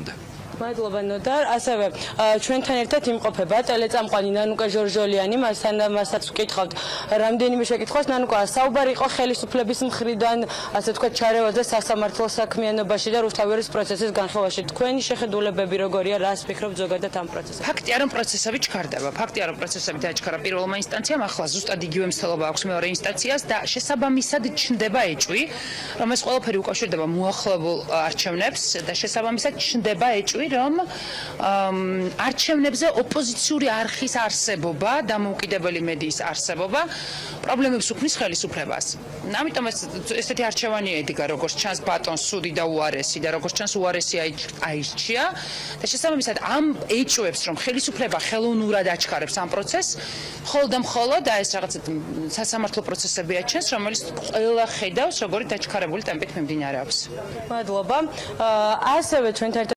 მქონდა. მადლობა ნოდარ, ასევე ჩვენთან ერთად იმყოფება ტელეწამყვანი ნანუკა ჟორჟოლიანი, მასაც ვკითხავთ რამდენიმე შეკითხვას. ნანუკა, საუბარი იყო ხელისუფლების მხრიდან, ასე ვთქვათ, ჩარევაზე სასამართლოს საქმიანობაში და რუსთავის პროცესის განხილვაში. თქვენი შეხედულებები როგორია, რას ფიქრობთ ზოგადად ამ პროცესზე? ფაქტია, რომ პროცესები ჩქარდება. ფაქტია, რომ პროცესები დაჩქარა პირველმა ინსტანციამ, ახლა ზუსტად იგივე მცდელობა აქვს მეორე ინსტანციას და შესაბამისად ჩნდება ეჭვი, რომ ეს ყველაფერი უკავშირდება მოახლოებულ არჩევნებს და შესაბამისად ჩნდება ეჭვი, რომ არჩევნებზე ოპოზიციური არხის არსებობა და დამოუკიდებელი მედიის არსებობა პრობლემებს უქმნის ხელისუფლებას. ამიტომ ესეთი არჩევანი ედგა, როგორც ჩანს ბატონს სუდი და უარესი და როგორც ჩანს უარესი აირჩია და შესაბამისად ამ ეჭვებს, რომ ხელისუფლება ხელოვნურად აჩქარებს ამ პროცესს, მხოლოდ და ეს რაღაც სასამართლო პროცესებია ჩანს, რომელიც ყველა ხედავს, როგორი დაჩქარებული ტემპით მიმდინარეობს. მადლობა. ასევე ჩვენთან